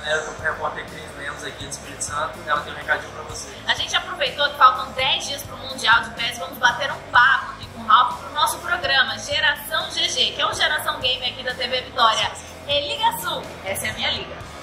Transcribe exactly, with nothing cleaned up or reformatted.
é o repórter Cris Lemos aqui do Espírito Santo, ela tem um recadinho pra você. A gente aproveitou que faltam dez dias pro Mundial de P E S, vamos bater um papo aqui com o Ralf pro nosso programa Geração G G, que é o Geração Game aqui da T V Vitória. E Liga Sul, essa é a minha liga.